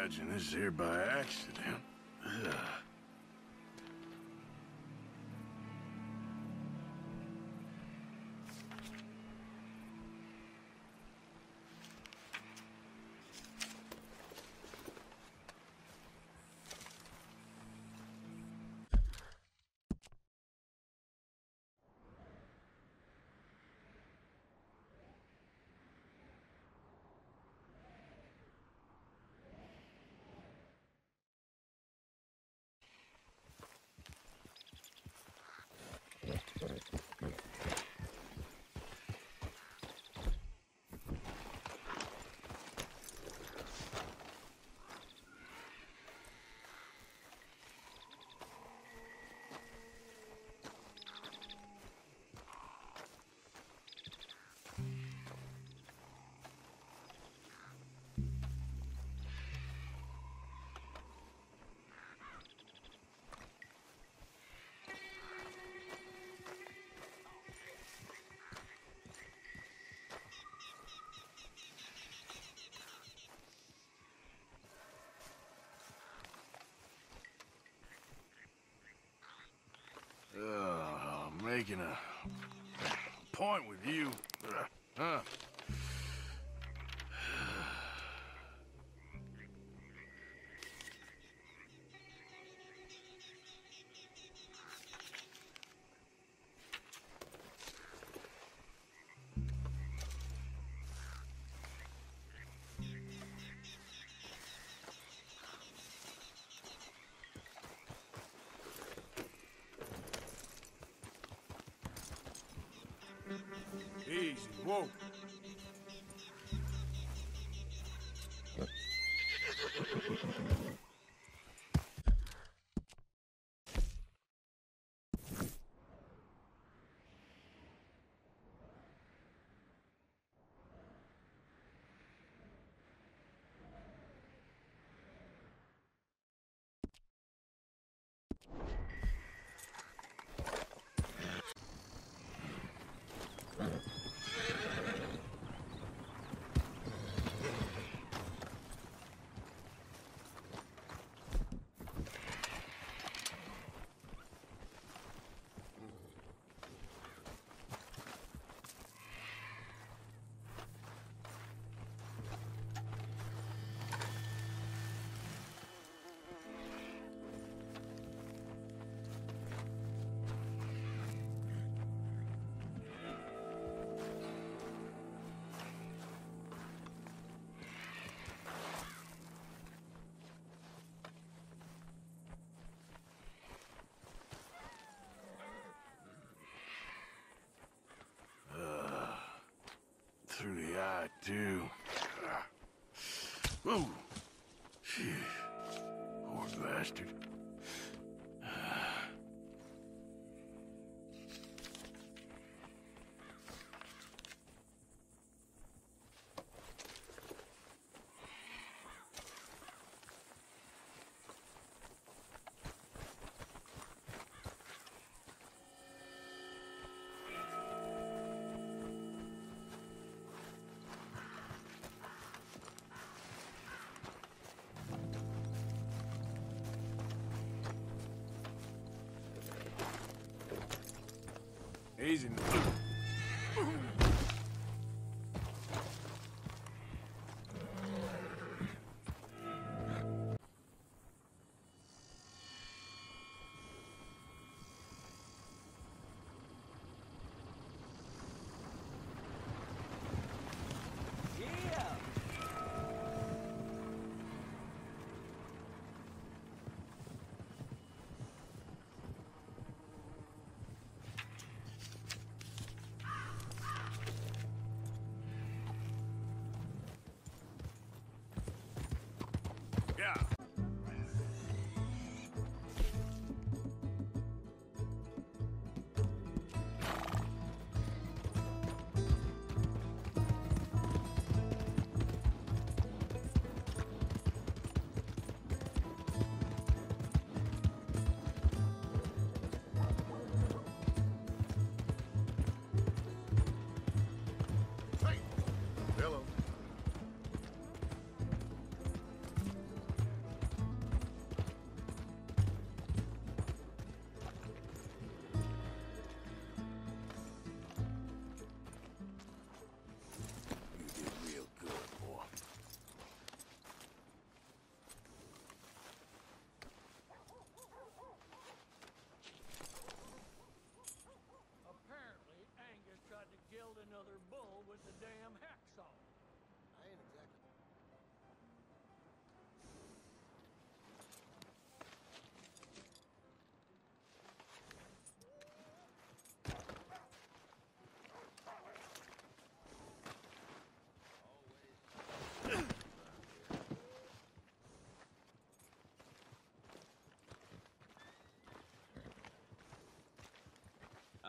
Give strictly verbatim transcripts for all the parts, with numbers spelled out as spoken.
imagine this is here by accident. Ugh. Uh, making a point with you. Uh, huh? Easy, whoa. Through the eye, too. Whoa! Jeez. Poor bastard. Easy.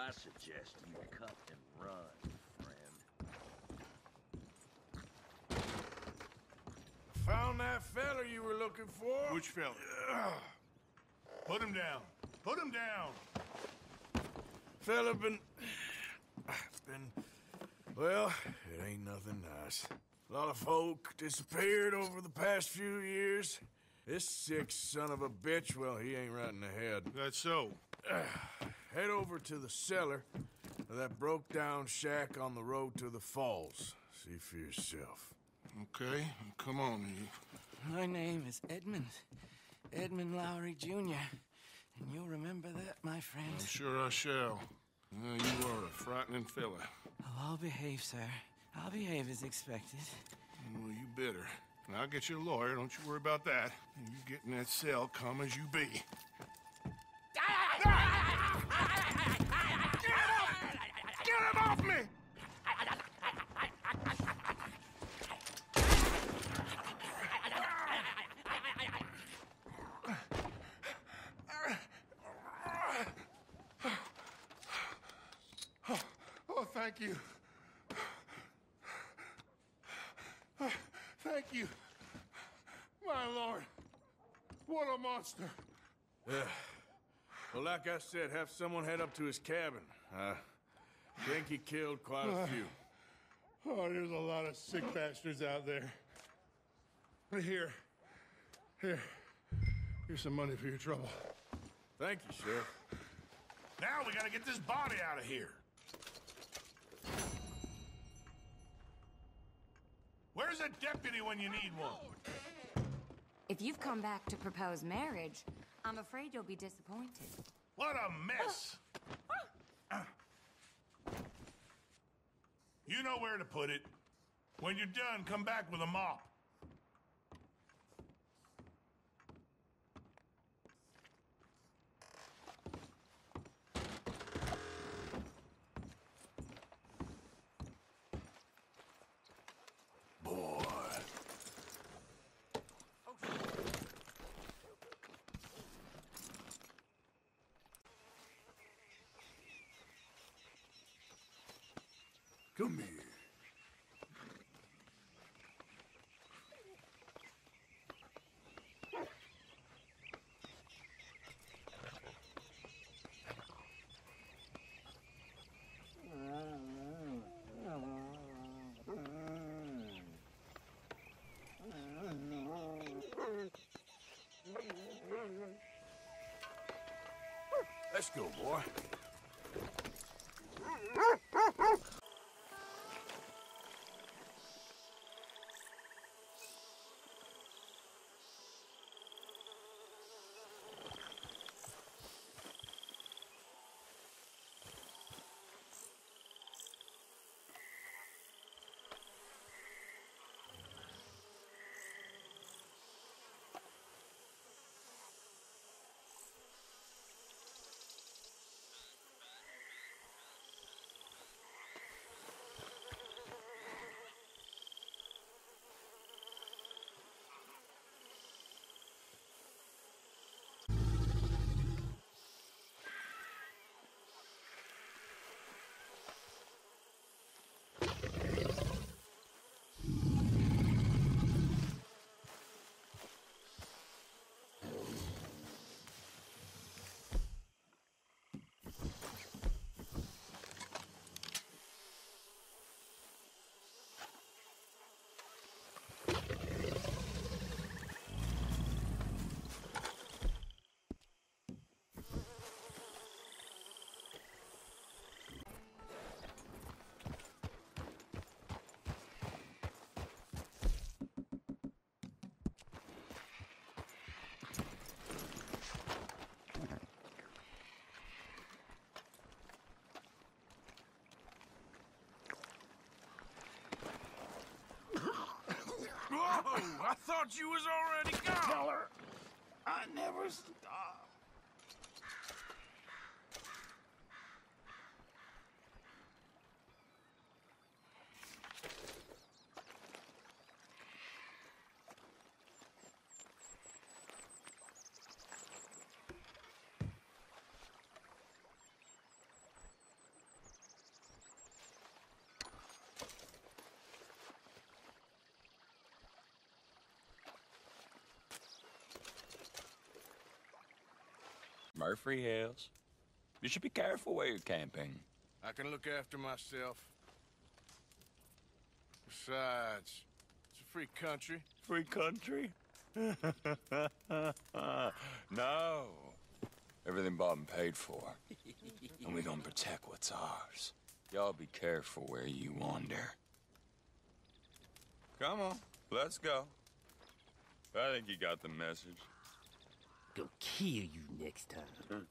I suggest you cut and run, friend. Found that fella you were looking for? Which fella? Put him down. Put him down. Fella been... been... Well, it ain't nothing nice. A lot of folk disappeared over the past few years. This sick son of a bitch, well, he ain't right in the head. That's so. Head over to the cellar of that broke-down shack on the road to the falls. See for yourself. Okay, come on, you. My name is Edmund. Edmund Lowry, Junior And you'll remember that, my friend. I'm sure I shall. Uh, you are a frightening fella. Oh, I'll behave, sir. I'll behave as expected. Well, you better. And I'll get you a lawyer, don't you worry about that. And you get in that cell, calm as you be. Get him off me! Oh, oh, thank you. Thank you. My lord. What a monster. Yeah. Well, like I said, have someone head up to his cabin. I think he killed quite a few. Oh, there's a lot of sick bastards out there. Here. Here. Here's some money for your trouble. Thank you, Sheriff. Now we gotta get this body out of here. Where's a deputy when you need one? If you've come back to propose marriage, I'm afraid you'll be disappointed. What a mess! You know where to put it. When you're done, come back with a mop. Boy. Come here. Let's go, boy. Whoa! I thought you was already gone! Tell her I never stop. Murfree Hills. You should be careful where you're camping. I can look after myself. Besides, it's a free country. Free country? No. Everything bought and paid for. And we gonna protect what's ours. Y'all be careful where you wander. Come on, let's go. I think you got the message. Gonna kill you next time.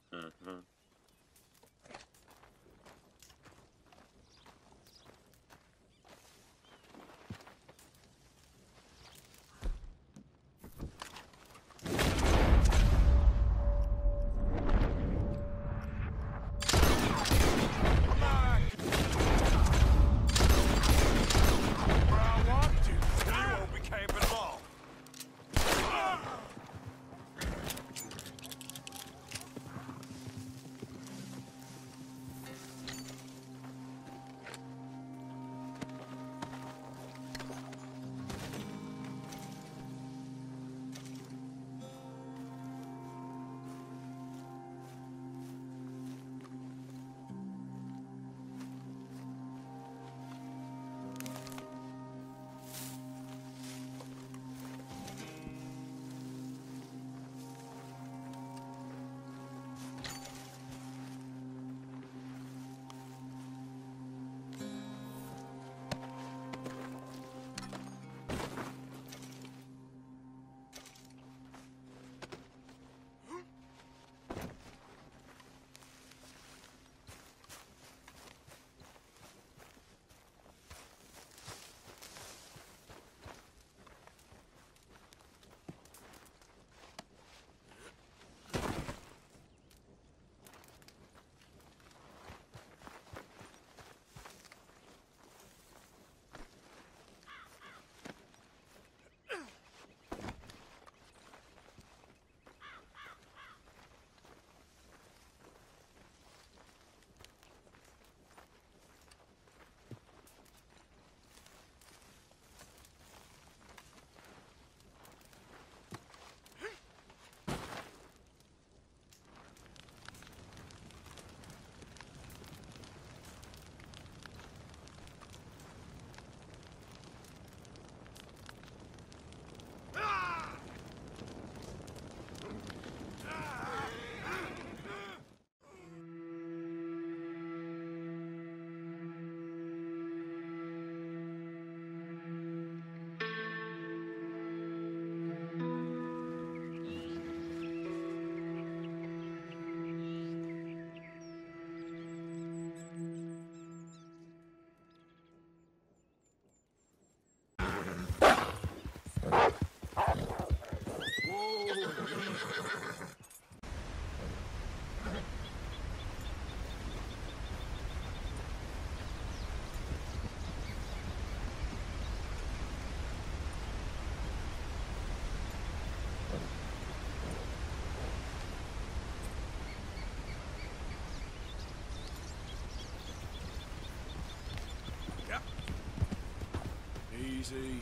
Easy.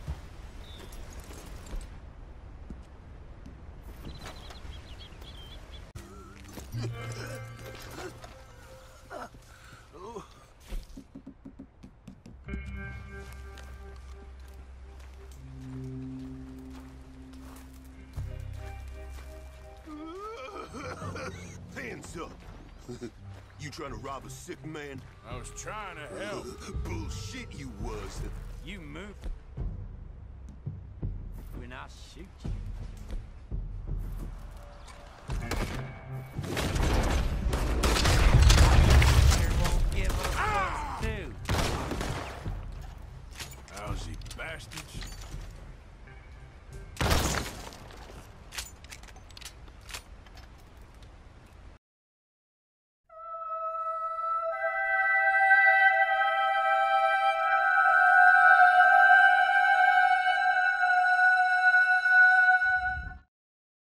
Hands up! You trying to rob a sick man? I was trying to help. Bullshit you was. You move. When I shoot you. Won't give up us too. Lousy bastard.